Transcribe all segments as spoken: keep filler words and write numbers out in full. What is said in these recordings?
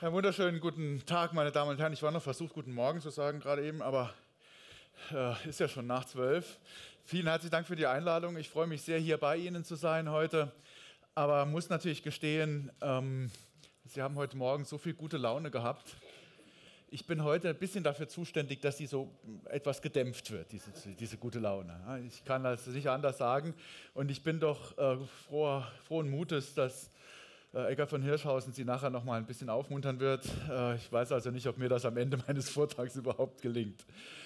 Ja, wunderschönen guten Tag, meine Damen und Herren. Ich war noch versucht, guten Morgen zu sagen gerade eben, aber äh, ist ja schon nach zwölf. Vielen herzlichen Dank für die Einladung. Ich freue mich sehr, hier bei Ihnen zu sein heute. Aber muss natürlich gestehen, ähm, Sie haben heute Morgen so viel gute Laune gehabt. Ich bin heute ein bisschen dafür zuständig, dass sie so etwas gedämpft wird, diese, diese gute Laune. Ich kann das nicht anders sagen. Und ich bin doch äh, froh, frohen Mutes, dass äh, Eckart von Hirschhausen Sie nachher noch mal ein bisschen aufmuntern wird. Äh, ich weiß also nicht, ob mir das am Ende meines Vortrags überhaupt gelingt.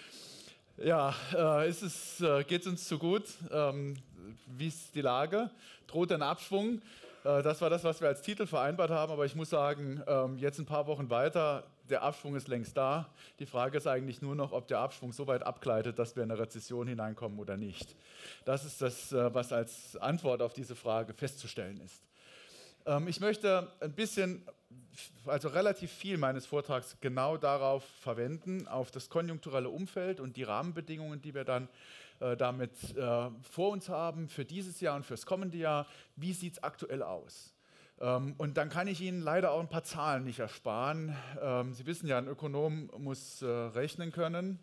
Ja, äh, ist es, äh, geht es uns zu gut? Ähm, wie ist die Lage? Droht ein Abschwung? Äh, das war das, was wir als Titel vereinbart haben, aber ich muss sagen, ähm, jetzt ein paar Wochen weiter, der Abschwung ist längst da. Die Frage ist eigentlich nur noch, ob der Abschwung so weit abgleitet, dass wir in eine Rezession hineinkommen oder nicht. Das ist das, äh, was als Antwort auf diese Frage festzustellen ist. Ich möchte ein bisschen, also relativ viel meines Vortrags genau darauf verwenden, auf das konjunkturelle Umfeld und die Rahmenbedingungen, die wir dann äh, damit äh, vor uns haben für dieses Jahr und fürs kommende Jahr. Wie sieht es aktuell aus? Ähm, und dann kann ich Ihnen leider auch ein paar Zahlen nicht ersparen. Ähm, Sie wissen ja, ein Ökonom muss äh, rechnen können.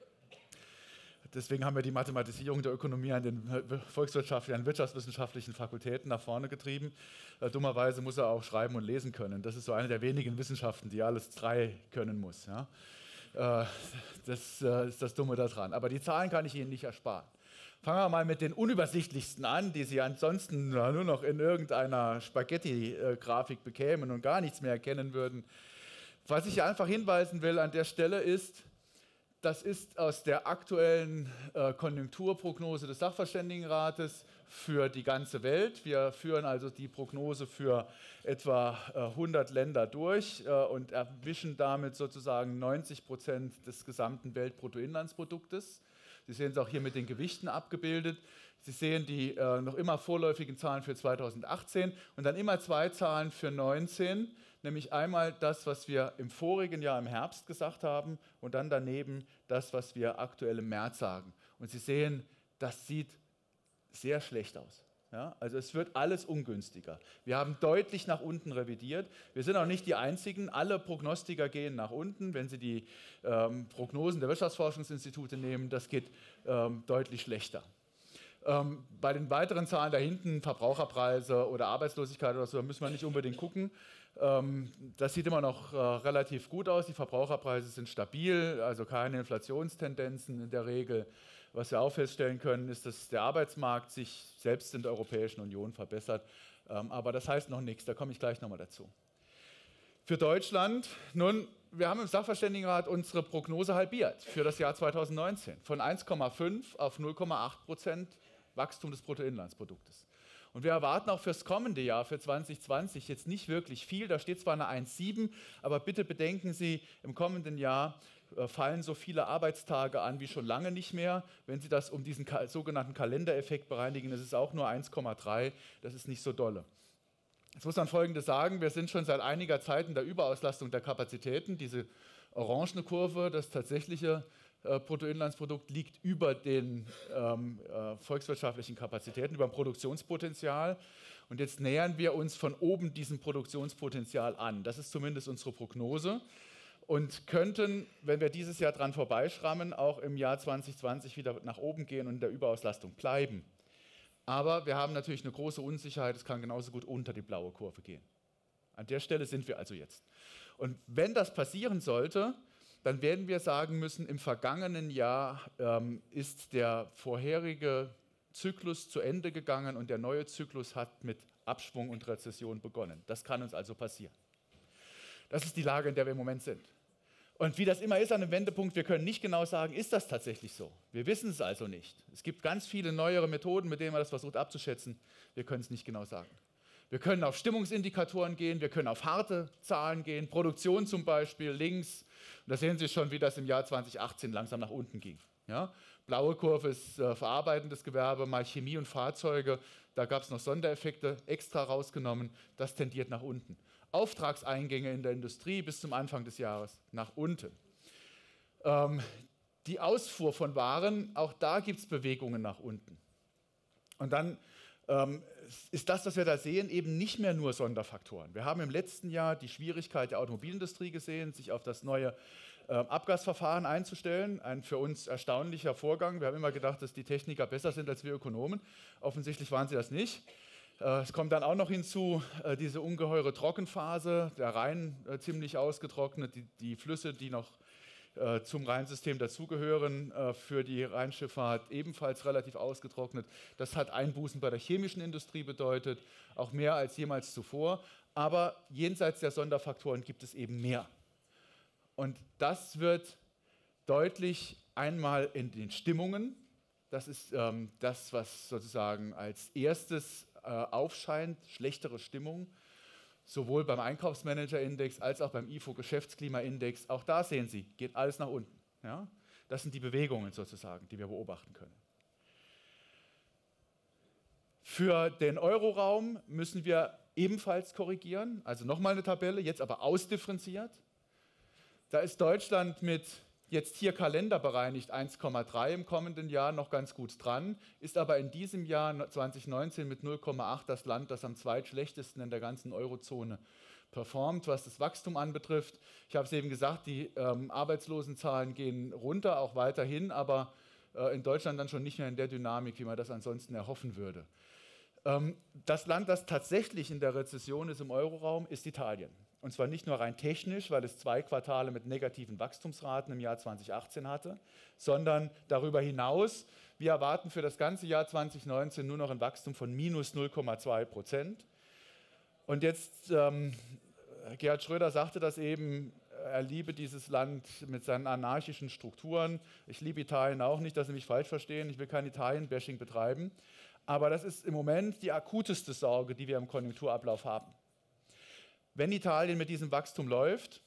Deswegen haben wir die Mathematisierung der Ökonomie an den volkswirtschaftlichen, an wirtschaftswissenschaftlichen Fakultäten nach vorne getrieben. Äh, dummerweise muss er auch schreiben und lesen können. Das ist so eine der wenigen Wissenschaften, die alles drei können muss. Ja? Äh, das äh, ist das Dumme daran. Aber die Zahlen kann ich Ihnen nicht ersparen. Fangen wir mal mit den unübersichtlichsten an, die Sie ansonsten nur noch in irgendeiner Spaghetti-Grafik bekämen und gar nichts mehr erkennen würden. Was ich einfach hinweisen will an der Stelle ist, das ist aus der aktuellen äh, Konjunkturprognose des Sachverständigenrates für die ganze Welt. Wir führen also die Prognose für etwa äh, hundert Länder durch äh, und erwischen damit sozusagen neunzig Prozent des gesamten Weltbruttoinlandsproduktes. Sie sehen es auch hier mit den Gewichten abgebildet. Sie sehen die äh, noch immer vorläufigen Zahlen für zweitausendachtzehn und dann immer zwei Zahlen für neunzehn, nämlich einmal das, was wir im vorigen Jahr im Herbst gesagt haben und dann daneben das, was wir aktuell im März sagen. Und Sie sehen, das sieht sehr schlecht aus. Ja, also es wird alles ungünstiger. Wir haben deutlich nach unten revidiert. Wir sind auch nicht die Einzigen. Alle Prognostiker gehen nach unten. Wenn Sie die ähm, Prognosen der Wirtschaftsforschungsinstitute nehmen, das geht ähm, deutlich schlechter. Ähm, bei den weiteren Zahlen da hinten, Verbraucherpreise oder Arbeitslosigkeit oder so, da müssen wir nicht unbedingt gucken. Ähm, das sieht immer noch äh, relativ gut aus. Die Verbraucherpreise sind stabil, also keine Inflationstendenzen in der Regel. Was wir auch feststellen können, ist, dass der Arbeitsmarkt sich selbst in der Europäischen Union verbessert. Ähm, aber das heißt noch nichts, da komme ich gleich nochmal dazu. Für Deutschland, nun, wir haben im Sachverständigenrat unsere Prognose halbiert für das Jahr zweitausendneunzehn. Von eins Komma fünf auf null Komma acht Prozent Wachstum des Bruttoinlandsproduktes. Und wir erwarten auch fürs kommende Jahr, für zweitausendzwanzig, jetzt nicht wirklich viel. Da steht zwar eine eins Komma sieben, aber bitte bedenken Sie, im kommenden Jahr äh, fallen so viele Arbeitstage an wie schon lange nicht mehr. Wenn Sie das um diesen ka- sogenannten Kalendereffekt bereinigen, ist es auch nur eins Komma drei. Das ist nicht so dolle. Jetzt muss man Folgendes sagen, wir sind schon seit einiger Zeit in der Überauslastung der Kapazitäten. Diese orangene Kurve, das tatsächliche äh, Bruttoinlandsprodukt, liegt über den ähm, äh, volkswirtschaftlichen Kapazitäten, über dem Produktionspotenzial. Und jetzt nähern wir uns von oben diesem Produktionspotenzial an. Das ist zumindest unsere Prognose. Und könnten, wenn wir dieses Jahr dran vorbeischrammen, auch im Jahr zweitausendzwanzig wieder nach oben gehen und in der Überauslastung bleiben. Aber wir haben natürlich eine große Unsicherheit, es kann genauso gut unter die blaue Kurve gehen. An der Stelle sind wir also jetzt. Und wenn das passieren sollte, dann werden wir sagen müssen, im vergangenen Jahr ähm, ist der vorherige Zyklus zu Ende gegangen und der neue Zyklus hat mit Abschwung und Rezession begonnen. Das kann uns also passieren. Das ist die Lage, in der wir im Moment sind. Und wie das immer ist an einem Wendepunkt, wir können nicht genau sagen, ist das tatsächlich so? Wir wissen es also nicht. Es gibt ganz viele neuere Methoden, mit denen man das versucht abzuschätzen. Wir können es nicht genau sagen. Wir können auf Stimmungsindikatoren gehen, wir können auf harte Zahlen gehen, Produktion zum Beispiel, links. Und da sehen Sie schon, wie das im Jahr zweitausendachtzehn langsam nach unten ging. Ja? Blaue Kurve ist äh, verarbeitendes Gewerbe, mal Chemie und Fahrzeuge. Da gab es noch Sondereffekte, extra rausgenommen. Das tendiert nach unten. Auftragseingänge in der Industrie bis zum Anfang des Jahres nach unten. Ähm, die Ausfuhr von Waren, auch da gibt es Bewegungen nach unten. Und dann ähm, ist das, was wir da sehen, eben nicht mehr nur Sonderfaktoren. Wir haben im letzten Jahr die Schwierigkeit der Automobilindustrie gesehen, sich auf das neue äh, Abgasverfahren einzustellen. Ein für uns erstaunlicher Vorgang. Wir haben immer gedacht, dass die Techniker besser sind als wir Ökonomen. Offensichtlich waren sie das nicht. Äh, es kommt dann auch noch hinzu, äh, diese ungeheure Trockenphase, der Rhein äh, ziemlich ausgetrocknet, die, die Flüsse, die noch zum Rheinsystem dazugehören, für die Rheinschifffahrt ebenfalls relativ ausgetrocknet. Das hat Einbußen bei der chemischen Industrie bedeutet, auch mehr als jemals zuvor. Aber jenseits der Sonderfaktoren gibt es eben mehr. Und das wird deutlich einmal in den Stimmungen. Das ist ähm, das, was sozusagen als erstes äh, aufscheint, schlechtere Stimmung. Sowohl beim Einkaufsmanager-Index als auch beim I F O-Geschäftsklima-Index. Auch da sehen Sie, geht alles nach unten. Ja? Das sind die Bewegungen sozusagen, die wir beobachten können. Für den Euroraum müssen wir ebenfalls korrigieren, also nochmal eine Tabelle, jetzt aber ausdifferenziert. Da ist Deutschland mit jetzt hier kalenderbereinigt eins Komma drei im kommenden Jahr noch ganz gut dran, ist aber in diesem Jahr zwanzig neunzehn mit null Komma acht das Land, das am zweitschlechtesten in der ganzen Eurozone performt, was das Wachstum anbetrifft. Ich habe es eben gesagt, die ähm, Arbeitslosenzahlen gehen runter, auch weiterhin, aber äh, in Deutschland dann schon nicht mehr in der Dynamik, wie man das ansonsten erhoffen würde. Ähm, das Land, das tatsächlich in der Rezession ist im Euroraum, ist Italien. Und zwar nicht nur rein technisch, weil es zwei Quartale mit negativen Wachstumsraten im Jahr zwanzig achtzehn hatte, sondern darüber hinaus, wir erwarten für das ganze Jahr zwanzig neunzehn nur noch ein Wachstum von minus null Komma zwei Prozent. Und jetzt, ähm, Gerhard Schröder sagte das eben, er liebe dieses Land mit seinen anarchischen Strukturen. Ich liebe Italien auch nicht, dass Sie mich falsch verstehen, ich will kein Italien-Bashing betreiben. Aber das ist im Moment die akuteste Sorge, die wir im Konjunkturablauf haben. Wenn Italien mit diesem Wachstum läuft,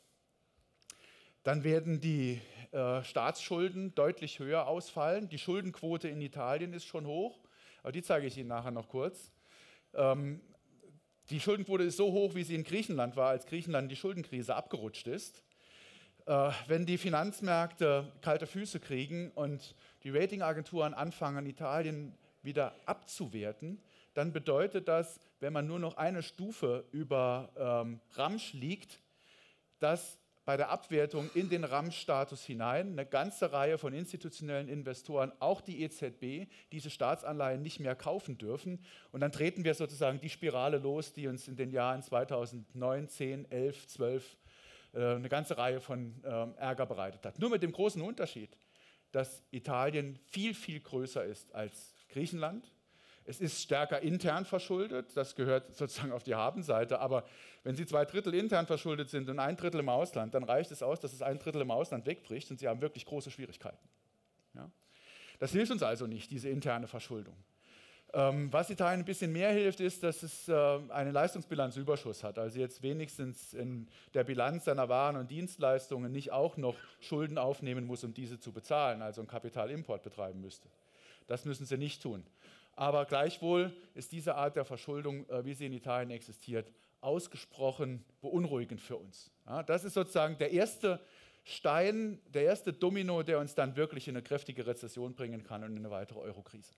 dann werden die äh, Staatsschulden deutlich höher ausfallen. Die Schuldenquote in Italien ist schon hoch, aber die zeige ich Ihnen nachher noch kurz. Ähm, die Schuldenquote ist so hoch, wie sie in Griechenland war, als Griechenland in die Schuldenkrise abgerutscht ist. Äh, wenn die Finanzmärkte kalte Füße kriegen und die Ratingagenturen anfangen, Italien wieder abzuwerten, dann bedeutet das, wenn man nur noch eine Stufe über ähm, Ramsch liegt, dass bei der Abwertung in den Ramsch-Status hinein eine ganze Reihe von institutionellen Investoren, auch die E Z B, diese Staatsanleihen nicht mehr kaufen dürfen. Und dann treten wir sozusagen die Spirale los, die uns in den Jahren zweitausendneun, zehn, elf, zwölf äh, eine ganze Reihe von ähm, Ärger bereitet hat. Nur mit dem großen Unterschied, dass Italien viel, viel größer ist als Griechenland. Es ist stärker intern verschuldet, das gehört sozusagen auf die Habenseite, aber wenn Sie zwei Drittel intern verschuldet sind und ein Drittel im Ausland, dann reicht es aus, dass es ein Drittel im Ausland wegbricht und Sie haben wirklich große Schwierigkeiten. Ja? Das hilft uns also nicht, diese interne Verschuldung. Ähm, was Italien ein bisschen mehr hilft, ist, dass es äh, einen Leistungsbilanzüberschuss hat, also jetzt wenigstens in der Bilanz seiner Waren und Dienstleistungen nicht auch noch Schulden aufnehmen muss, um diese zu bezahlen, also einen Kapitalimport betreiben müsste. Das müssen sie nicht tun. Aber gleichwohl ist diese Art der Verschuldung, wie sie in Italien existiert, ausgesprochen beunruhigend für uns. Ja, das ist sozusagen der erste Stein, der erste Domino, der uns dann wirklich in eine kräftige Rezession bringen kann und in eine weitere Eurokrise.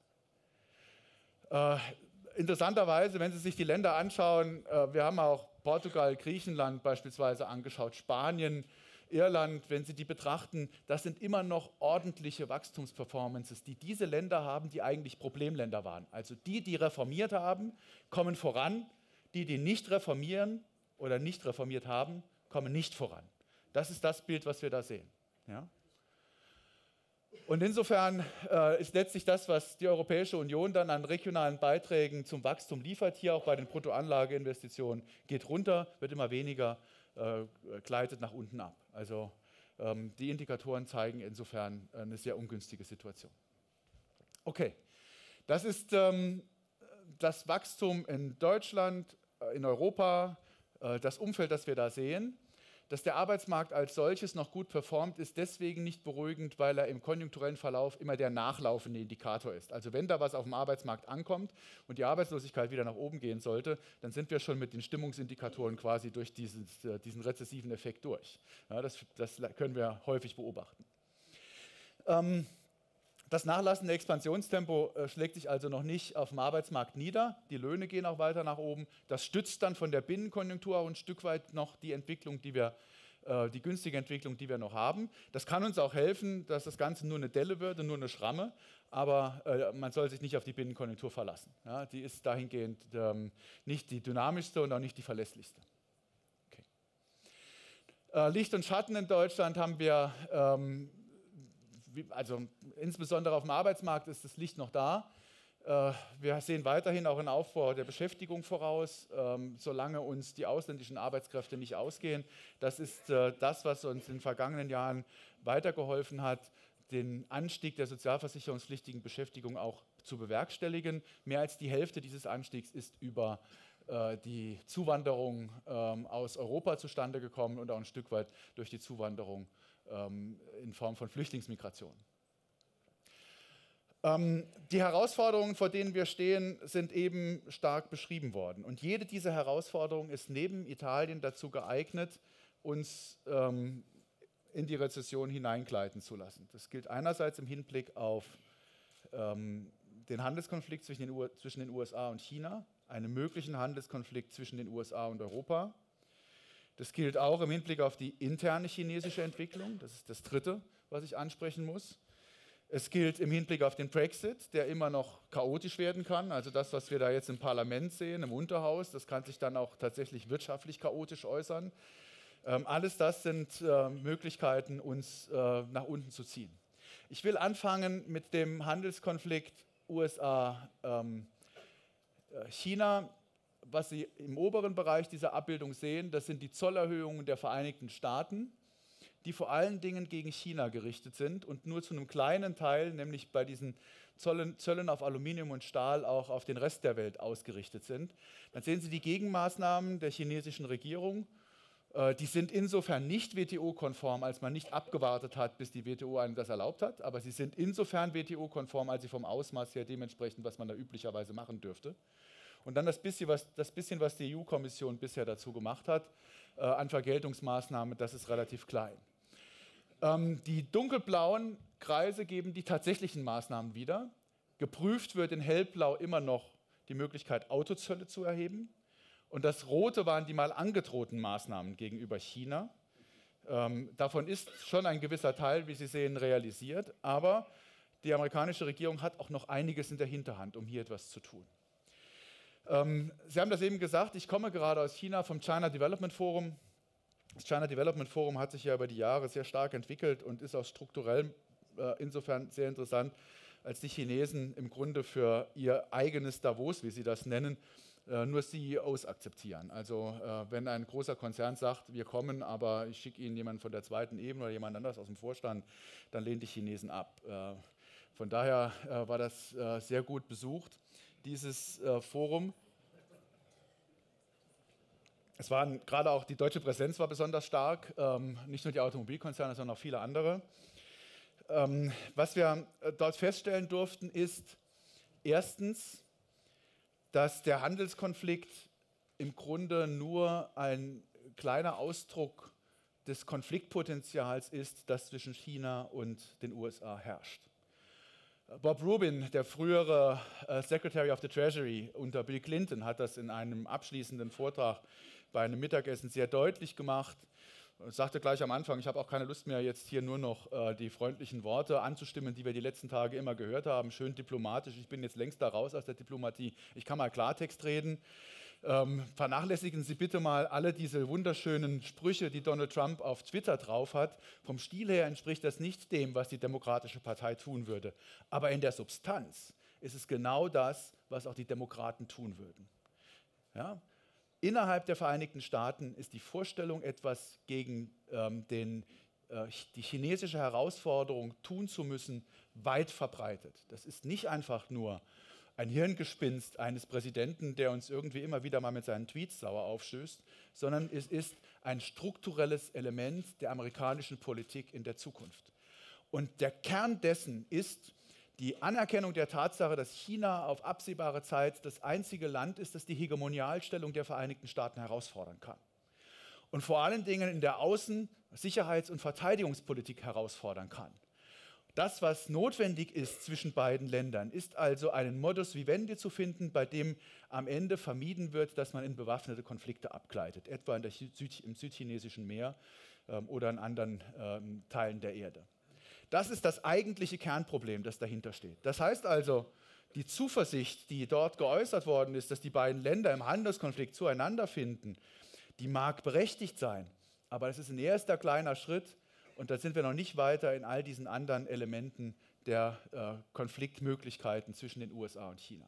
Äh, interessanterweise, wenn Sie sich die Länder anschauen, äh, wir haben auch Portugal, Griechenland beispielsweise angeschaut, Spanien, Irland, wenn Sie die betrachten, das sind immer noch ordentliche Wachstumsperformances, die diese Länder haben, die eigentlich Problemländer waren. Also die, die reformiert haben, kommen voran, die, die nicht reformieren oder nicht reformiert haben, kommen nicht voran. Das ist das Bild, was wir da sehen. Ja? Und insofern äh, ist letztlich das, was die Europäische Union dann an regionalen Beiträgen zum Wachstum liefert, hier auch bei den Bruttoanlageinvestitionen, geht runter, wird immer weniger, äh, gleitet nach unten ab. Also ähm, die Indikatoren zeigen insofern eine sehr ungünstige Situation. Okay, das ist ähm, das Wachstum in Deutschland, äh, in Europa, äh, das Umfeld, das wir da sehen. Dass der Arbeitsmarkt als solches noch gut performt, ist deswegen nicht beruhigend, weil er im konjunkturellen Verlauf immer der nachlaufende Indikator ist. Also wenn da was auf dem Arbeitsmarkt ankommt und die Arbeitslosigkeit wieder nach oben gehen sollte, dann sind wir schon mit den Stimmungsindikatoren quasi durch dieses, diesen rezessiven Effekt durch. Ja, das, das können wir häufig beobachten. Ähm, Das nachlassende Expansionstempo äh, schlägt sich also noch nicht auf dem Arbeitsmarkt nieder. Die Löhne gehen auch weiter nach oben. Das stützt dann von der Binnenkonjunktur auch ein Stück weit noch die Entwicklung, die wir, äh, die günstige Entwicklung, die wir noch haben. Das kann uns auch helfen, dass das Ganze nur eine Delle wird und nur eine Schramme. Aber äh, man soll sich nicht auf die Binnenkonjunktur verlassen. Ja, die ist dahingehend ähm, nicht die dynamischste und auch nicht die verlässlichste. Okay. Äh, Licht und Schatten in Deutschland haben wir... Ähm, Also insbesondere auf dem Arbeitsmarkt ist das Licht noch da. Wir sehen weiterhin auch einen Aufbau der Beschäftigung voraus, solange uns die ausländischen Arbeitskräfte nicht ausgehen. Das ist das, was uns in den vergangenen Jahren weitergeholfen hat, den Anstieg der sozialversicherungspflichtigen Beschäftigung auch zu bewerkstelligen. Mehr als die Hälfte dieses Anstiegs ist über die Zuwanderung aus Europa zustande gekommen und auch ein Stück weit durch die Zuwanderung in Form von Flüchtlingsmigration. Ähm, die Herausforderungen, vor denen wir stehen, sind eben stark beschrieben worden. Und jede dieser Herausforderungen ist neben Italien dazu geeignet, uns ähm, in die Rezession hineingleiten zu lassen. Das gilt einerseits im Hinblick auf ähm, den Handelskonflikt zwischen den, zwischen den U S A und China, einen möglichen Handelskonflikt zwischen den U S A und Europa. Das gilt auch im Hinblick auf die interne chinesische Entwicklung. Das ist das Dritte, was ich ansprechen muss. Es gilt im Hinblick auf den Brexit, der immer noch chaotisch werden kann. Also das, was wir da jetzt im Parlament sehen, im Unterhaus, das kann sich dann auch tatsächlich wirtschaftlich chaotisch äußern. Ähm, alles das sind äh, Möglichkeiten, uns äh, nach unten zu ziehen. Ich will anfangen mit dem Handelskonflikt U S A-China. Ähm, Was Sie im oberen Bereich dieser Abbildung sehen, das sind die Zollerhöhungen der Vereinigten Staaten, die vor allen Dingen gegen China gerichtet sind und nur zu einem kleinen Teil, nämlich bei diesen Zöllen, Zöllen auf Aluminium und Stahl, auch auf den Rest der Welt ausgerichtet sind. Dann sehen Sie die Gegenmaßnahmen der chinesischen Regierung. Äh, die sind insofern nicht W T O-konform, als man nicht abgewartet hat, bis die W T O einem das erlaubt hat, aber sie sind insofern W T O-konform, als sie vom Ausmaß her dementsprechend, was man da üblicherweise machen dürfte. Und dann das bisschen, was, das bisschen, was die E U-Kommission bisher dazu gemacht hat, äh, an Vergeltungsmaßnahmen, das ist relativ klein. Ähm, die dunkelblauen Kreise geben die tatsächlichen Maßnahmen wieder. Geprüft wird in hellblau immer noch die Möglichkeit, Autozölle zu erheben. Und das Rote waren die mal angedrohten Maßnahmen gegenüber China. Ähm, davon ist schon ein gewisser Teil, wie Sie sehen, realisiert. Aber die amerikanische Regierung hat auch noch einiges in der Hinterhand, um hier etwas zu tun. Ähm, Sie haben das eben gesagt, ich komme gerade aus China vom China Development Forum. Das China Development Forum hat sich ja über die Jahre sehr stark entwickelt und ist auch strukturell äh, insofern sehr interessant, als die Chinesen im Grunde für ihr eigenes Davos, wie sie das nennen, äh, nur C E Os akzeptieren. Also äh, wenn ein großer Konzern sagt, wir kommen, aber ich schicke Ihnen jemanden von der zweiten Ebene oder jemand anders aus dem Vorstand, dann lehnen die Chinesen ab. Äh, von daher äh, war das äh, sehr gut besucht, dieses äh, Forum. Es waren gerade auch die deutsche Präsenz war besonders stark, ähm, nicht nur die Automobilkonzerne, sondern auch viele andere. Ähm, was wir äh, dort feststellen durften, ist erstens, dass der Handelskonflikt im Grunde nur ein kleiner Ausdruck des Konfliktpotenzials ist, das zwischen China und den U S A herrscht. Bob Rubin, der frühere äh, Secretary of the Treasury unter Bill Clinton, hat das in einem abschließenden Vortrag bei einem Mittagessen sehr deutlich gemacht. Ich sagte gleich am Anfang, ich habe auch keine Lust mehr, jetzt hier nur noch äh, die freundlichen Worte anzustimmen, die wir die letzten Tage immer gehört haben. Schön diplomatisch, ich bin jetzt längst da raus aus der Diplomatie. Ich kann mal Klartext reden. Ähm, vernachlässigen Sie bitte mal alle diese wunderschönen Sprüche, die Donald Trump auf Twitter drauf hat. Vom Stil her entspricht das nicht dem, was die Demokratische Partei tun würde. Aber in der Substanz ist es genau das, was auch die Demokraten tun würden. Ja? Innerhalb der Vereinigten Staaten ist die Vorstellung, etwas gegen ähm, den, äh, die chinesische Herausforderung tun zu müssen, weit verbreitet. Das ist nicht einfach nur ein Hirngespinst eines Präsidenten, der uns irgendwie immer wieder mal mit seinen Tweets sauer aufstößt, sondern es ist ein strukturelles Element der amerikanischen Politik in der Zukunft. Und der Kern dessen ist die Anerkennung der Tatsache, dass China auf absehbare Zeit das einzige Land ist, das die Hegemonialstellung der Vereinigten Staaten herausfordern kann. Und vor allen Dingen in der Außen-, Sicherheits- und Verteidigungspolitik herausfordern kann. Das, was notwendig ist zwischen beiden Ländern, ist also einen Modus vivendi zu finden, bei dem am Ende vermieden wird, dass man in bewaffnete Konflikte abgleitet, etwa in der Süd im südchinesischen Meer ähm, oder in anderen ähm, Teilen der Erde. Das ist das eigentliche Kernproblem, das dahinter steht. Das heißt also, die Zuversicht, die dort geäußert worden ist, dass die beiden Länder im Handelskonflikt zueinander finden, die mag berechtigt sein, aber es ist ein erster kleiner Schritt. Und da sind wir noch nicht weiter in all diesen anderen Elementen der äh, Konfliktmöglichkeiten zwischen den U S A und China.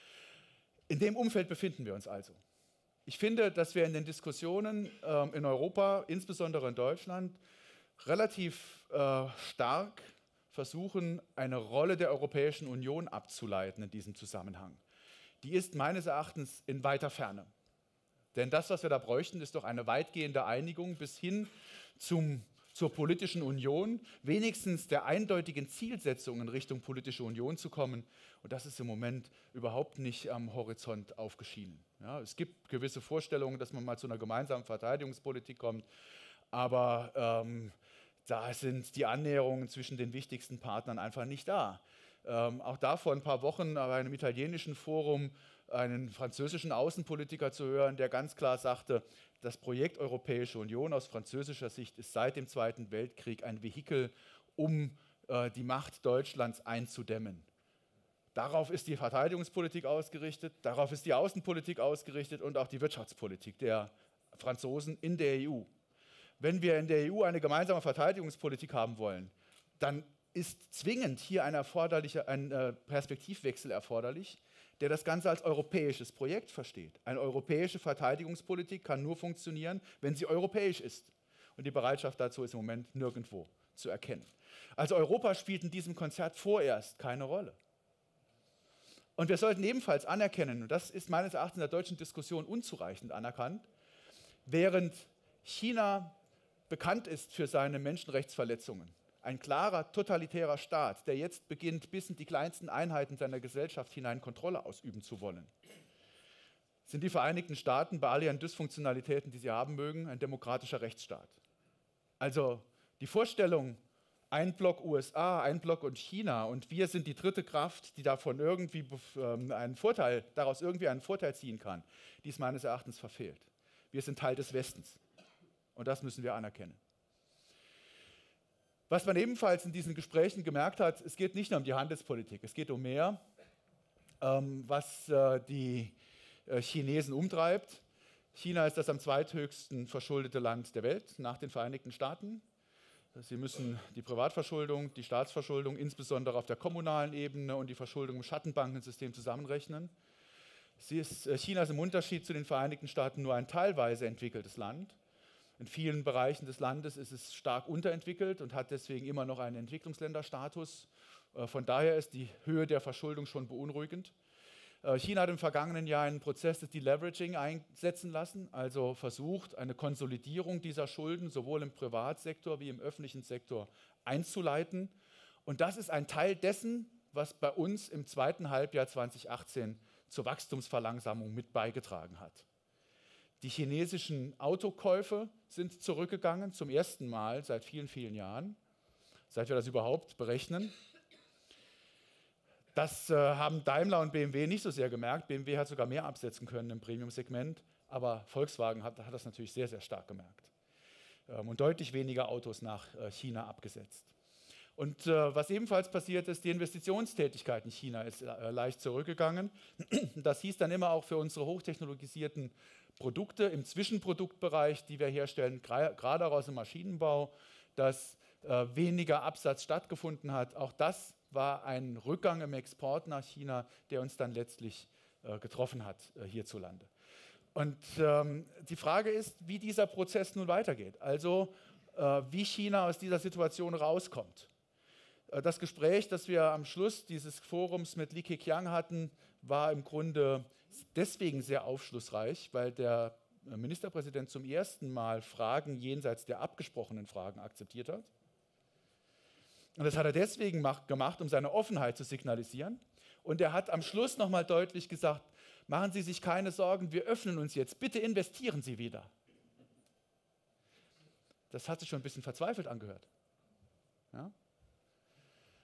In dem Umfeld befinden wir uns also. Ich finde, dass wir in den Diskussionen äh, in Europa, insbesondere in Deutschland, relativ äh, stark versuchen, eine Rolle der Europäischen Union abzuleiten in diesem Zusammenhang. Die ist meines Erachtens in weiter Ferne. Denn das, was wir da bräuchten, ist doch eine weitgehende Einigung bis hin zum zur politischen Union, wenigstens der eindeutigen Zielsetzung in Richtung politische Union zu kommen. Und das ist im Moment überhaupt nicht am Horizont aufgeschienen. Ja, es gibt gewisse Vorstellungen, dass man mal zu einer gemeinsamen Verteidigungspolitik kommt, aber ähm, da sind die Annäherungen zwischen den wichtigsten Partnern einfach nicht da. Ähm, auch da vor ein paar Wochen bei einem italienischen Forum einen französischen Außenpolitiker zu hören, der ganz klar sagte, das Projekt Europäische Union aus französischer Sicht ist seit dem Zweiten Weltkrieg ein Vehikel, um äh, die Macht Deutschlands einzudämmen. Darauf ist die Verteidigungspolitik ausgerichtet, darauf ist die Außenpolitik ausgerichtet und auch die Wirtschaftspolitik der Franzosen in der E U. Wenn wir in der E U eine gemeinsame Verteidigungspolitik haben wollen, dann ist zwingend hier ein, erforderlicher, ein äh, Perspektivwechsel erforderlich, der das Ganze als europäisches Projekt versteht. Eine europäische Verteidigungspolitik kann nur funktionieren, wenn sie europäisch ist. Und die Bereitschaft dazu ist im Moment nirgendwo zu erkennen. Also Europa spielt in diesem Konzert vorerst keine Rolle. Und wir sollten ebenfalls anerkennen, und das ist meines Erachtens in der deutschen Diskussion unzureichend anerkannt, während China bekannt ist für seine Menschenrechtsverletzungen, ein klarer, totalitärer Staat, der jetzt beginnt, bis in die kleinsten Einheiten seiner Gesellschaft hinein Kontrolle ausüben zu wollen, sind die Vereinigten Staaten bei all ihren Dysfunktionalitäten, die sie haben mögen, ein demokratischer Rechtsstaat. Also die Vorstellung, ein Block U S A, ein Block und China und wir sind die dritte Kraft, die davon irgendwie ähm, einen Vorteil, daraus irgendwie einen Vorteil ziehen kann, die ist meines Erachtens verfehlt. Wir sind Teil des Westens und das müssen wir anerkennen. Was man ebenfalls in diesen Gesprächen gemerkt hat, es geht nicht nur um die Handelspolitik, es geht um mehr, ähm, was äh, die äh, Chinesen umtreibt. China ist das am zweithöchsten verschuldete Land der Welt nach den Vereinigten Staaten. Sie müssen die Privatverschuldung, die Staatsverschuldung, insbesondere auf der kommunalen Ebene und die Verschuldung im Schattenbankensystem zusammenrechnen. Sie ist, äh, China ist im Unterschied zu den Vereinigten Staaten nur ein teilweise entwickeltes Land. In vielen Bereichen des Landes ist es stark unterentwickelt und hat deswegen immer noch einen Entwicklungsländerstatus. Von daher ist die Höhe der Verschuldung schon beunruhigend. China hat im vergangenen Jahr einen Prozess des Deleveraging einsetzen lassen, also versucht, eine Konsolidierung dieser Schulden sowohl im Privatsektor wie im öffentlichen Sektor einzuleiten. Und das ist ein Teil dessen, was bei uns im zweiten Halbjahr zweitausendachtzehn zur Wachstumsverlangsamung mit beigetragen hat. Die chinesischen Autokäufe sind zurückgegangen, zum ersten Mal seit vielen, vielen Jahren, seit wir das überhaupt berechnen. Das äh, haben Daimler und B M W nicht so sehr gemerkt. B M W hat sogar mehr absetzen können im Premium-Segment, aber Volkswagen hat, hat das natürlich sehr, sehr stark gemerkt ähm, und deutlich weniger Autos nach äh, China abgesetzt. Und äh, was ebenfalls passiert ist, die Investitionstätigkeit in China ist äh, leicht zurückgegangen. Das hieß dann immer auch für unsere hochtechnologisierten Produkte im Zwischenproduktbereich, die wir herstellen, gerade aus dem Maschinenbau, dass äh, weniger Absatz stattgefunden hat. Auch das war ein Rückgang im Export nach China, der uns dann letztlich äh, getroffen hat äh, hierzulande. Und ähm, die Frage ist, wie dieser Prozess nun weitergeht, also äh, wie China aus dieser Situation rauskommt. Äh, das Gespräch, das wir am Schluss dieses Forums mit Li Keqiang hatten, war im Grunde deswegen sehr aufschlussreich, weil der Ministerpräsident zum ersten Mal Fragen jenseits der abgesprochenen Fragen akzeptiert hat. Und das hat er deswegen gemacht, um seine Offenheit zu signalisieren. Und er hat am Schluss nochmal deutlich gesagt, machen Sie sich keine Sorgen, wir öffnen uns jetzt, bitte investieren Sie wieder. Das hat sich schon ein bisschen verzweifelt angehört. Ja?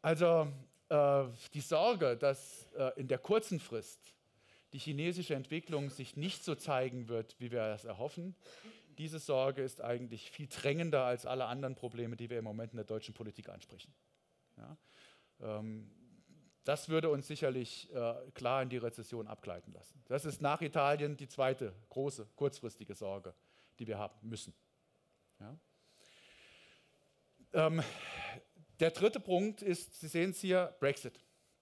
Also äh, die Sorge, dass äh, in der kurzen Frist die chinesische Entwicklung sich nicht so zeigen wird, wie wir es erhoffen, diese Sorge ist eigentlich viel drängender als alle anderen Probleme, die wir im Moment in der deutschen Politik ansprechen. Ja? Ähm, das würde uns sicherlich äh, klar in die Rezession abgleiten lassen. Das ist nach Italien die zweite große, kurzfristige Sorge, die wir haben müssen. Ja? Ähm, der dritte Punkt ist, Sie sehen es hier, Brexit.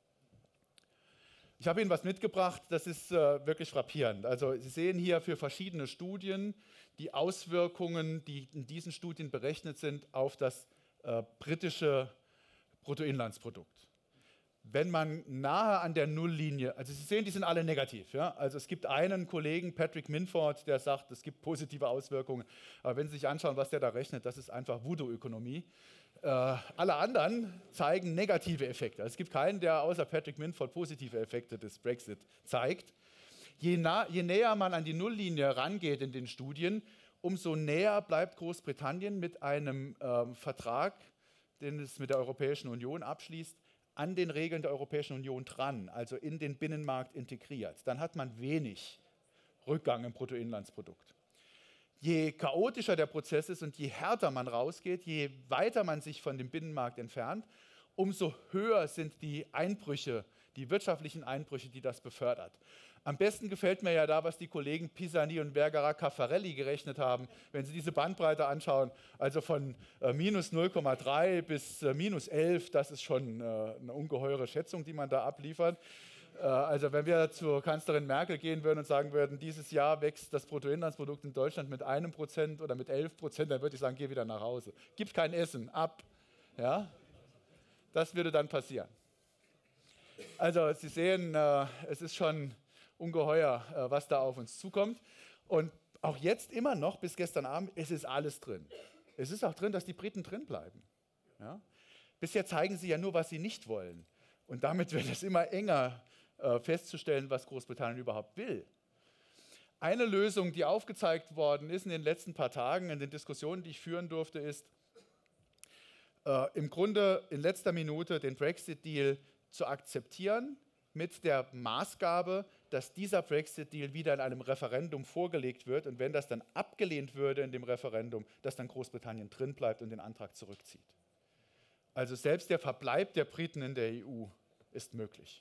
Ich habe Ihnen was mitgebracht, das ist äh, wirklich frappierend. Also Sie sehen hier für verschiedene Studien die Auswirkungen, die in diesen Studien berechnet sind, auf das äh, britische Bruttoinlandsprodukt. Wenn man nahe an der Nulllinie, also Sie sehen, die sind alle negativ. Ja? Also es gibt einen Kollegen, Patrick Minford, der sagt, es gibt positive Auswirkungen. Aber wenn Sie sich anschauen, was der da rechnet, das ist einfach Voodoo-Ökonomie. Äh, alle anderen zeigen negative Effekte. Also es gibt keinen, der außer Patrick Minford positive Effekte des Brexit zeigt. Je, nah, je näher man an die Nulllinie rangeht in den Studien, umso näher bleibt Großbritannien mit einem äh, Vertrag, den es mit der Europäischen Union abschließt, an den Regeln der Europäischen Union dran, also in den Binnenmarkt integriert. Dann hat man wenig Rückgang im Bruttoinlandsprodukt. Je chaotischer der Prozess ist und je härter man rausgeht, je weiter man sich von dem Binnenmarkt entfernt, umso höher sind die Einbrüche, die wirtschaftlichen Einbrüche, die das befördert. Am besten gefällt mir ja da, was die Kollegen Pisani und Vergara-Caffarelli gerechnet haben, wenn Sie diese Bandbreite anschauen, also von äh, minus null Komma drei bis äh, minus elf, das ist schon äh, eine ungeheure Schätzung, die man da abliefert. Äh, also wenn wir zur Kanzlerin Merkel gehen würden und sagen würden, dieses Jahr wächst das Bruttoinlandsprodukt in Deutschland mit einem Prozent oder mit elf Prozent, dann würde ich sagen, geh wieder nach Hause. Gibt kein Essen, ab. Ja? Das würde dann passieren. Also Sie sehen, äh, es ist schon ungeheuer, äh, was da auf uns zukommt. Und auch jetzt immer noch, bis gestern Abend, es ist alles drin. Es ist auch drin, dass die Briten drin bleiben. Ja? Bisher zeigen sie ja nur, was sie nicht wollen. Und damit wird es immer enger äh, festzustellen, was Großbritannien überhaupt will. Eine Lösung, die aufgezeigt worden ist in den letzten paar Tagen, in den Diskussionen, die ich führen durfte, ist, äh, im Grunde in letzter Minute den Brexit-Deal zu akzeptieren, mit der Maßgabe, dass dieser Brexit-Deal wieder in einem Referendum vorgelegt wird und wenn das dann abgelehnt würde in dem Referendum, dass dann Großbritannien drin bleibt und den Antrag zurückzieht. Also selbst der Verbleib der Briten in der E U ist möglich.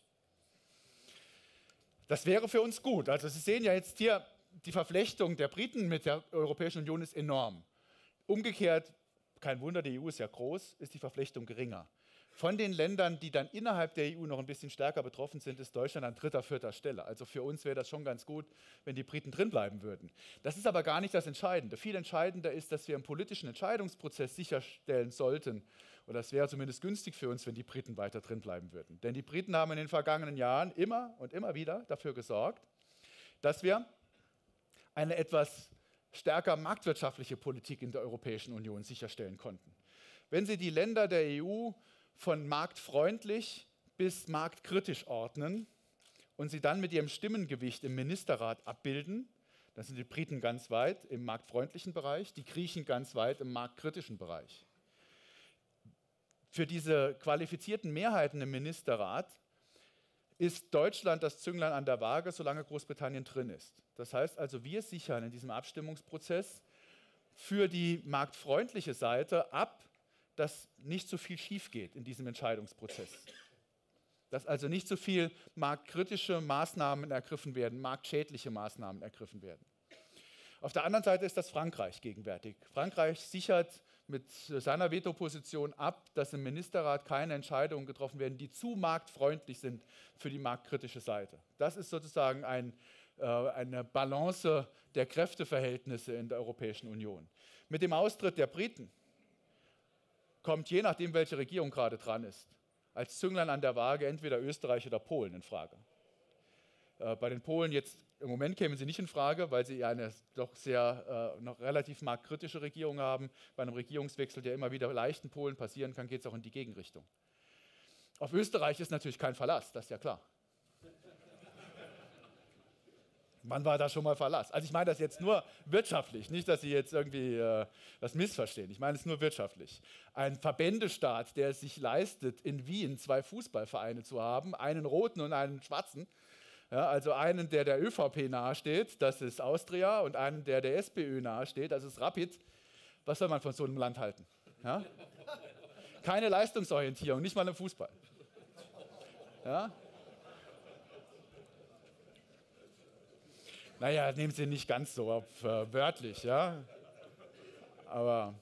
Das wäre für uns gut. Also Sie sehen ja jetzt hier, die Verflechtung der Briten mit der Europäischen Union ist enorm. Umgekehrt, kein Wunder, die E U ist ja groß, ist die Verflechtung geringer. Von den Ländern, die dann innerhalb der E U noch ein bisschen stärker betroffen sind, ist Deutschland an dritter, vierter Stelle. Also für uns wäre das schon ganz gut, wenn die Briten drin bleiben würden. Das ist aber gar nicht das Entscheidende. Viel entscheidender ist, dass wir im politischen Entscheidungsprozess sicherstellen sollten, oder es wäre zumindest günstig für uns, wenn die Briten weiter drin bleiben würden. Denn die Briten haben in den vergangenen Jahren immer und immer wieder dafür gesorgt, dass wir eine etwas stärker marktwirtschaftliche Politik in der Europäischen Union sicherstellen konnten. Wenn Sie die Länder der E U von marktfreundlich bis marktkritisch ordnen und sie dann mit ihrem Stimmengewicht im Ministerrat abbilden, dann sind die Briten ganz weit im marktfreundlichen Bereich, die Griechen ganz weit im marktkritischen Bereich. Für diese qualifizierten Mehrheiten im Ministerrat ist Deutschland das Zünglein an der Waage, solange Großbritannien drin ist. Das heißt also, wir sichern in diesem Abstimmungsprozess für die marktfreundliche Seite ab, dass nicht so viel schief geht in diesem Entscheidungsprozess. Dass also nicht so viel marktkritische Maßnahmen ergriffen werden, marktschädliche Maßnahmen ergriffen werden. Auf der anderen Seite ist das Frankreich gegenwärtig. Frankreich sichert mit seiner Vetoposition ab, dass im Ministerrat keine Entscheidungen getroffen werden, die zu marktfreundlich sind für die marktkritische Seite. Das ist sozusagen ein, äh, eine Balance der Kräfteverhältnisse in der Europäischen Union. Mit dem Austritt der Briten kommt, je nachdem, welche Regierung gerade dran ist, als Zünglein an der Waage entweder Österreich oder Polen in Frage. Äh, bei den Polen jetzt im Moment kämen sie nicht in Frage, weil sie eine doch sehr äh, noch relativ marktkritische Regierung haben. Bei einem Regierungswechsel, der immer wieder leicht in Polen passieren kann, geht es auch in die Gegenrichtung. Auf Österreich ist natürlich kein Verlass, das ist ja klar. Wann war da schon mal Verlass? Also ich meine das jetzt nur wirtschaftlich, nicht, dass Sie jetzt irgendwie äh, das missverstehen. Ich meine es nur wirtschaftlich. Ein Verbändestaat, der es sich leistet, in Wien zwei Fußballvereine zu haben, einen roten und einen schwarzen, ja, also einen, der der ÖVP nahesteht, das ist Austria, und einen, der der SPÖ nahesteht, das ist Rapid. Was soll man von so einem Land halten? Ja? Keine Leistungsorientierung, nicht mal im Fußball. Ja? Naja, nehmen Sie nicht ganz so auf, äh, wörtlich, ja. Aber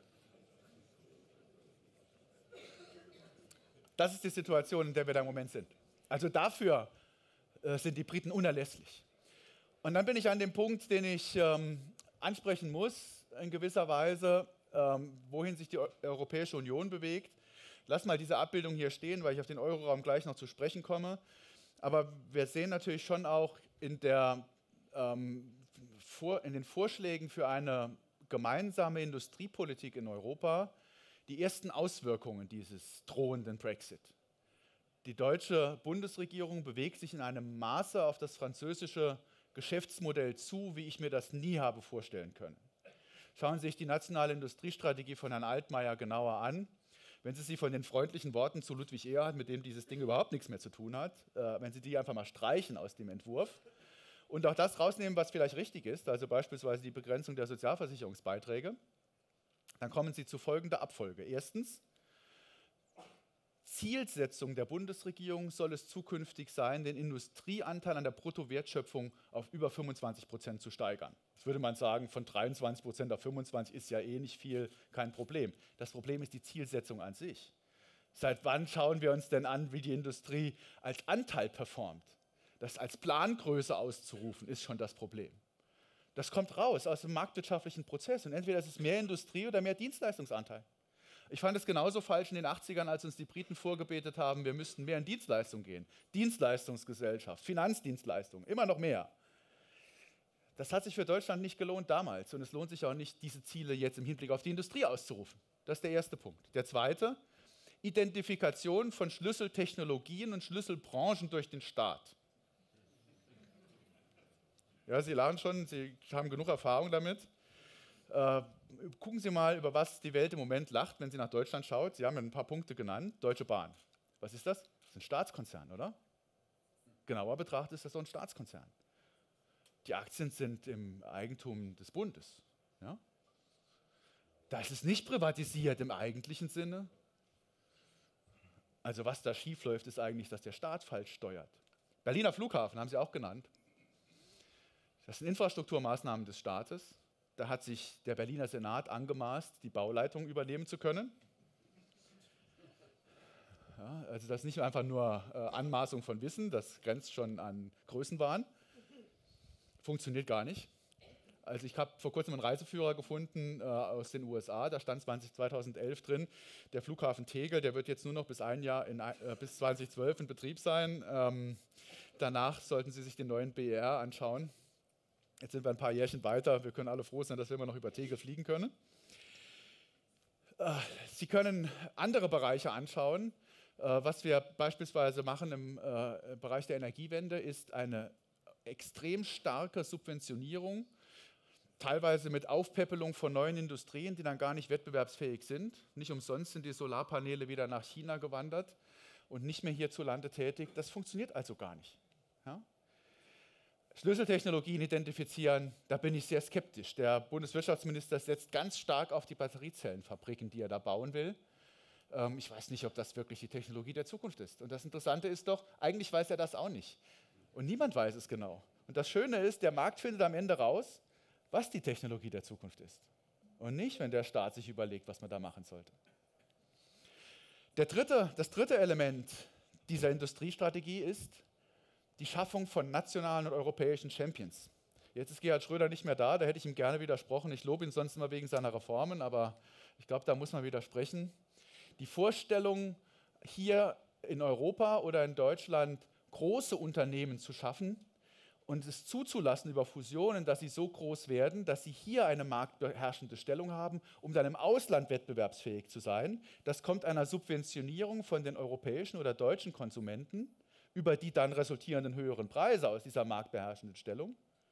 das ist die Situation, in der wir da im Moment sind. Also dafür äh, sind die Briten unerlässlich. Und dann bin ich an dem Punkt, den ich ähm, ansprechen muss, in gewisser Weise, ähm, wohin sich die Eu- Europäische Union bewegt. Lass mal diese Abbildung hier stehen, weil ich auf den Euroraum gleich noch zu sprechen komme. Aber wir sehen natürlich schon auch in der ähm, vor, in den Vorschlägen für eine gemeinsame Industriepolitik in Europa die ersten Auswirkungen dieses drohenden Brexit. Die deutsche Bundesregierung bewegt sich in einem Maße auf das französische Geschäftsmodell zu, wie ich mir das nie habe vorstellen können. Schauen Sie sich die nationale Industriestrategie von Herrn Altmaier genauer an. Wenn Sie sie von den freundlichen Worten zu Ludwig Erhard, mit dem dieses Ding überhaupt nichts mehr zu tun hat, äh, wenn Sie die einfach mal streichen aus dem Entwurf, und auch das rausnehmen, was vielleicht richtig ist, also beispielsweise die Begrenzung der Sozialversicherungsbeiträge, dann kommen Sie zu folgender Abfolge. Erstens, Zielsetzung der Bundesregierung soll es zukünftig sein, den Industrieanteil an der Bruttowertschöpfung auf über fünfundzwanzig Prozent zu steigern. Jetzt würde man sagen, von dreiundzwanzig Prozent auf fünfundzwanzig ist ja eh nicht viel, kein Problem. Das Problem ist die Zielsetzung an sich. Seit wann schauen wir uns denn an, wie die Industrie als Anteil performt? Das als Plangröße auszurufen, ist schon das Problem. Das kommt raus aus dem marktwirtschaftlichen Prozess und entweder ist es mehr Industrie oder mehr Dienstleistungsanteil. Ich fand es genauso falsch in den achtzigern, als uns die Briten vorgebetet haben, wir müssten mehr in Dienstleistung gehen. Dienstleistungsgesellschaft, Finanzdienstleistung, immer noch mehr. Das hat sich für Deutschland nicht gelohnt damals und es lohnt sich auch nicht, diese Ziele jetzt im Hinblick auf die Industrie auszurufen. Das ist der erste Punkt. Der zweite, Identifikation von Schlüsseltechnologien und Schlüsselbranchen durch den Staat. Ja, Sie lernen schon, Sie haben genug Erfahrung damit. Äh, gucken Sie mal, über was die Welt im Moment lacht, wenn sie nach Deutschland schaut. Sie haben ja ein paar Punkte genannt. Deutsche Bahn. Was ist das? Das ist ein Staatskonzern, oder? Genauer betrachtet ist das so ein Staatskonzern. Die Aktien sind im Eigentum des Bundes. Ja? Das ist nicht privatisiert im eigentlichen Sinne. Also was da schief läuft, ist eigentlich, dass der Staat falsch steuert. Berliner Flughafen haben Sie auch genannt. Das sind Infrastrukturmaßnahmen des Staates. Da hat sich der Berliner Senat angemaßt, die Bauleitung übernehmen zu können. Ja, also das ist nicht einfach nur äh, Anmaßung von Wissen, das grenzt schon an Größenwahn. Funktioniert gar nicht. Also ich habe vor kurzem einen Reiseführer gefunden äh, aus den U S A, da stand zweitausendelf drin, der Flughafen Tegel, der wird jetzt nur noch bis ein Jahr, in, äh, bis zweitausendzwölf in Betrieb sein. Ähm, danach sollten Sie sich den neuen B E R anschauen. Jetzt sind wir ein paar Jährchen weiter, wir können alle froh sein, dass wir immer noch über Tegel fliegen können. Äh, Sie können andere Bereiche anschauen. Äh, was wir beispielsweise machen im äh, Bereich der Energiewende, ist eine extrem starke Subventionierung, teilweise mit Aufpäppelung von neuen Industrien, die dann gar nicht wettbewerbsfähig sind. Nicht umsonst sind die Solarpaneele wieder nach China gewandert und nicht mehr hierzulande tätig. Das funktioniert also gar nicht. Ja? Schlüsseltechnologien identifizieren, da bin ich sehr skeptisch. Der Bundeswirtschaftsminister setzt ganz stark auf die Batteriezellenfabriken, die er da bauen will. Ähm, ich weiß nicht, ob das wirklich die Technologie der Zukunft ist. Und das Interessante ist doch, eigentlich weiß er das auch nicht. Und niemand weiß es genau. Und das Schöne ist, der Markt findet am Ende raus, was die Technologie der Zukunft ist. Und nicht, wenn der Staat sich überlegt, was man da machen sollte. Der dritte, das dritte Element dieser Industriestrategie ist die Schaffung von nationalen und europäischen Champions. Jetzt ist Gerhard Schröder nicht mehr da, da hätte ich ihm gerne widersprochen. Ich lobe ihn sonst immer wegen seiner Reformen, aber ich glaube, da muss man widersprechen. Die Vorstellung, hier in Europa oder in Deutschland große Unternehmen zu schaffen und es zuzulassen über Fusionen, dass sie so groß werden, dass sie hier eine marktbeherrschende Stellung haben, um dann im Ausland wettbewerbsfähig zu sein, das kommt einer Subventionierung von den europäischen oder deutschen Konsumenten über die dann resultierenden höheren Preise aus dieser marktbeherrschenden Stellung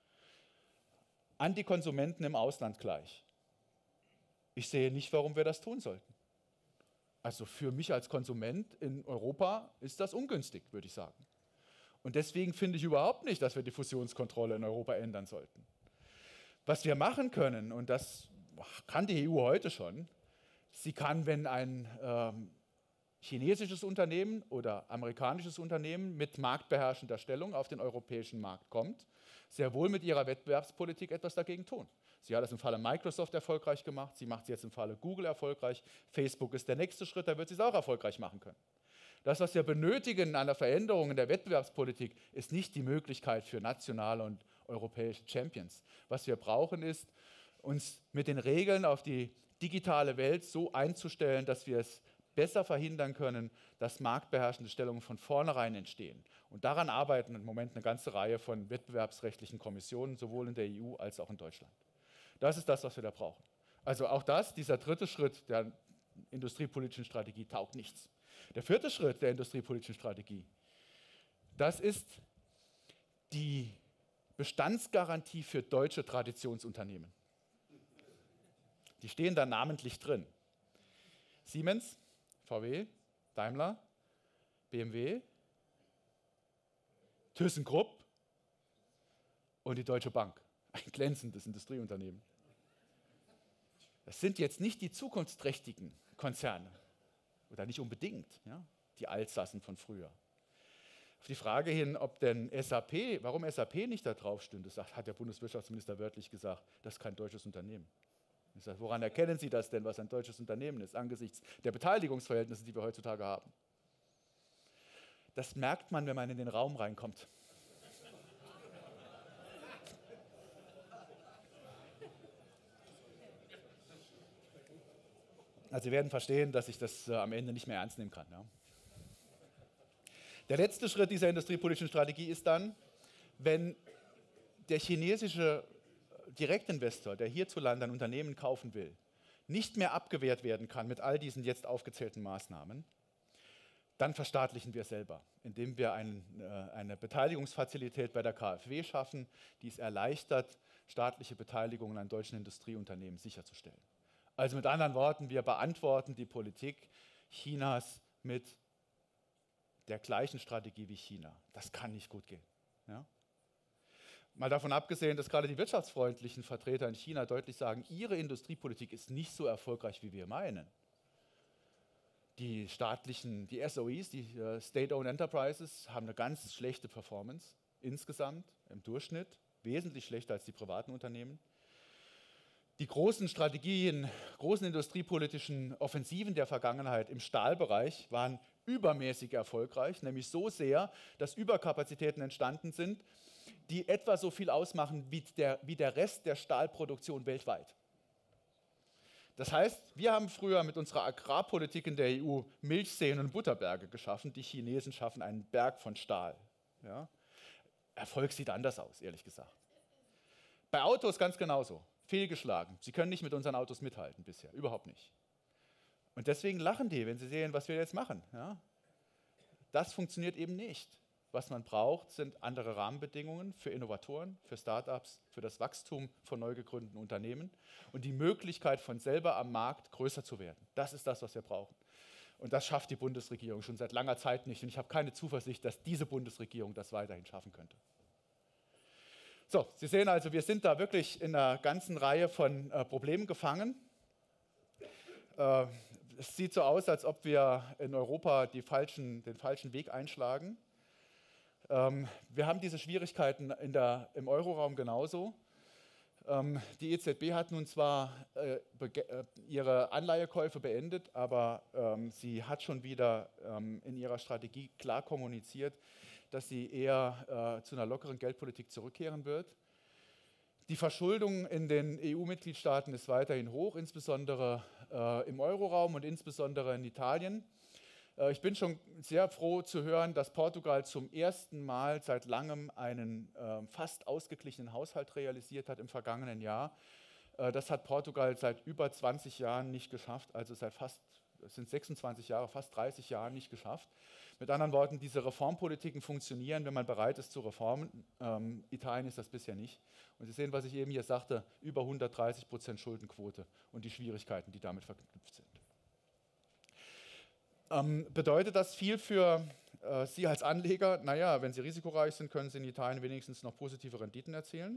an die Konsumenten im Ausland gleich. Ich sehe nicht, warum wir das tun sollten. Also für mich als Konsument in Europa ist das ungünstig, würde ich sagen. Und deswegen finde ich überhaupt nicht, dass wir die Fusionskontrolle in Europa ändern sollten. Was wir machen können, und das kann die E U heute schon, sie kann, wenn ein ähm, chinesisches Unternehmen oder amerikanisches Unternehmen mit marktbeherrschender Stellung auf den europäischen Markt kommt, sehr wohl mit ihrer Wettbewerbspolitik etwas dagegen tun. Sie hat das im Falle Microsoft erfolgreich gemacht, sie macht es jetzt im Falle Google erfolgreich, Facebook ist der nächste Schritt, da wird sie es auch erfolgreich machen können. Das, was wir benötigen an einer Veränderung in der Wettbewerbspolitik, ist nicht die Möglichkeit für nationale und europäische Champions. Was wir brauchen, ist, uns mit den Regeln auf die digitale Welt so einzustellen, dass wir es besser verhindern können, dass marktbeherrschende Stellungen von vornherein entstehen. Und daran arbeiten im Moment eine ganze Reihe von wettbewerbsrechtlichen Kommissionen, sowohl in der E U als auch in Deutschland. Das ist das, was wir da brauchen. Also auch das, dieser dritte Schritt der industriepolitischen Strategie taugt nichts. Der vierte Schritt der industriepolitischen Strategie, das ist die Bestandsgarantie für deutsche Traditionsunternehmen. Die stehen da namentlich drin. Siemens, V W, Daimler, B M W, ThyssenKrupp und die Deutsche Bank. Ein glänzendes Industrieunternehmen. Das sind jetzt nicht die zukunftsträchtigen Konzerne. Oder nicht unbedingt, ja, die Altsassen von früher. Auf die Frage hin, ob denn S A P, warum S A P nicht da drauf stünde, sagt, hat der Bundeswirtschaftsminister wörtlich gesagt, das ist kein deutsches Unternehmen. Ich sage, woran erkennen Sie das denn, was ein deutsches Unternehmen ist, angesichts der Beteiligungsverhältnisse, die wir heutzutage haben? Das merkt man, wenn man in den Raum reinkommt. Also Sie werden verstehen, dass ich das äh, am Ende nicht mehr ernst nehmen kann. Ja. Der letzte Schritt dieser industriepolitischen Strategie ist dann, wenn der chinesische Direktinvestor, der hierzulande ein Unternehmen kaufen will, nicht mehr abgewehrt werden kann mit all diesen jetzt aufgezählten Maßnahmen, dann verstaatlichen wir es selber, indem wir ein, äh, eine Beteiligungsfazilität bei der K f W schaffen, die es erleichtert, staatliche Beteiligungen an deutschen Industrieunternehmen sicherzustellen. Also mit anderen Worten, wir beantworten die Politik Chinas mit der gleichen Strategie wie China. Das kann nicht gut gehen. Ja? Mal davon abgesehen, dass gerade die wirtschaftsfreundlichen Vertreter in China deutlich sagen, ihre Industriepolitik ist nicht so erfolgreich, wie wir meinen. Die staatlichen, die S O Es, die uh, State-Owned Enterprises, haben eine ganz schlechte Performance insgesamt, im Durchschnitt, wesentlich schlechter als die privaten Unternehmen. Die großen Strategien, großen industriepolitischen Offensiven der Vergangenheit im Stahlbereich waren übermäßig erfolgreich, nämlich so sehr, dass Überkapazitäten entstanden sind, die etwa so viel ausmachen wie der, wie der Rest der Stahlproduktion weltweit. Das heißt, wir haben früher mit unserer Agrarpolitik in der E U Milchseen und Butterberge geschaffen, die Chinesen schaffen einen Berg von Stahl. Ja? Erfolg sieht anders aus, ehrlich gesagt. Bei Autos ganz genauso. Fehlgeschlagen. Sie können nicht mit unseren Autos mithalten bisher, überhaupt nicht. Und deswegen lachen die, wenn sie sehen, was wir jetzt machen. Ja? Das funktioniert eben nicht. Was man braucht, sind andere Rahmenbedingungen für Innovatoren, für Start-ups, für das Wachstum von neu gegründeten Unternehmen und die Möglichkeit, von selber am Markt größer zu werden. Das ist das, was wir brauchen. Und das schafft die Bundesregierung schon seit langer Zeit nicht. Und ich habe keine Zuversicht, dass diese Bundesregierung das weiterhin schaffen könnte. So, Sie sehen also, wir sind da wirklich in einer ganzen Reihe von äh, Problemen gefangen. Äh, es sieht so aus, als ob wir in Europa die falschen, den falschen Weg einschlagen. Ähm, wir haben diese Schwierigkeiten in der, im Euroraum genauso. Ähm, die E Z B hat nun zwar äh, äh, ihre Anleihekäufe beendet, aber ähm, sie hat schon wieder ähm, in ihrer Strategie klar kommuniziert, dass sie eher äh, zu einer lockeren Geldpolitik zurückkehren wird. Die Verschuldung in den E U-Mitgliedstaaten ist weiterhin hoch, insbesondere äh, im Euroraum und insbesondere in Italien. Äh, ich bin schon sehr froh zu hören, dass Portugal zum ersten Mal seit langem einen äh, fast ausgeglichenen Haushalt realisiert hat im vergangenen Jahr. Äh, das hat Portugal seit über zwanzig Jahren nicht geschafft, also seit fast, es sind sechsundzwanzig Jahre, fast dreißig Jahren nicht geschafft. Mit anderen Worten, diese Reformpolitiken funktionieren, wenn man bereit ist zu reformen. Ähm, Italien ist das bisher nicht. Und Sie sehen, was ich eben hier sagte, über hundertdreißig Prozent Schuldenquote und die Schwierigkeiten, die damit verknüpft sind. Ähm, bedeutet das viel für äh, Sie als Anleger? Naja, wenn Sie risikoreich sind, können Sie in Italien wenigstens noch positive Renditen erzielen.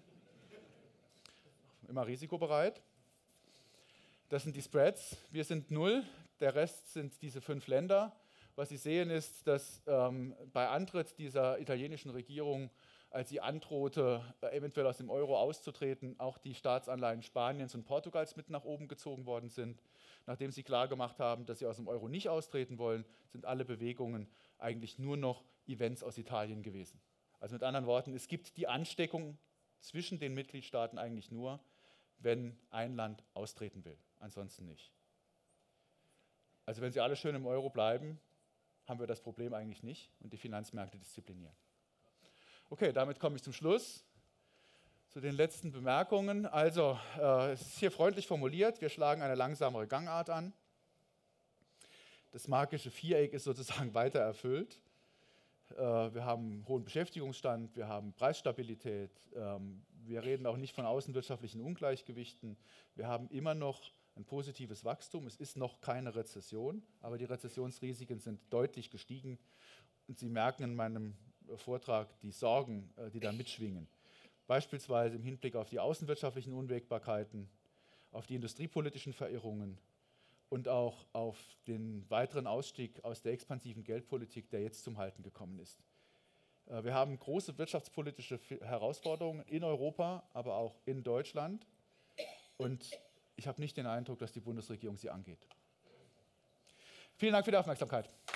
Immer risikobereit. Das sind die Spreads. Wir sind null, der Rest sind diese fünf Länder. Was Sie sehen ist, dass ähm, bei Antritt dieser italienischen Regierung, als sie androhte, äh, eventuell aus dem Euro auszutreten, auch die Staatsanleihen Spaniens und Portugals mit nach oben gezogen worden sind. Nachdem sie klargemacht haben, dass sie aus dem Euro nicht austreten wollen, sind alle Bewegungen eigentlich nur noch Events aus Italien gewesen. Also mit anderen Worten, es gibt die Ansteckung zwischen den Mitgliedstaaten eigentlich nur, wenn ein Land austreten will, ansonsten nicht. Also wenn sie alle schön im Euro bleiben, haben wir das Problem eigentlich nicht und die Finanzmärkte disziplinieren. Okay, damit komme ich zum Schluss, zu den letzten Bemerkungen. Also, äh, es ist hier freundlich formuliert, wir schlagen eine langsamere Gangart an. Das magische Viereck ist sozusagen weiter erfüllt. Äh, wir haben einen hohen Beschäftigungsstand, wir haben Preisstabilität, ähm, wir reden auch nicht von außenwirtschaftlichen Ungleichgewichten. Wir haben immer noch ein positives Wachstum. Es ist noch keine Rezession, aber die Rezessionsrisiken sind deutlich gestiegen. Und Sie merken in meinem Vortrag die Sorgen, die da mitschwingen. Beispielsweise im Hinblick auf die außenwirtschaftlichen Unwägbarkeiten, auf die industriepolitischen Verirrungen und auch auf den weiteren Ausstieg aus der expansiven Geldpolitik, der jetzt zum Halten gekommen ist. Wir haben große wirtschaftspolitische Herausforderungen in Europa, aber auch in Deutschland. Und ich habe nicht den Eindruck, dass die Bundesregierung sie angeht. Vielen Dank für die Aufmerksamkeit.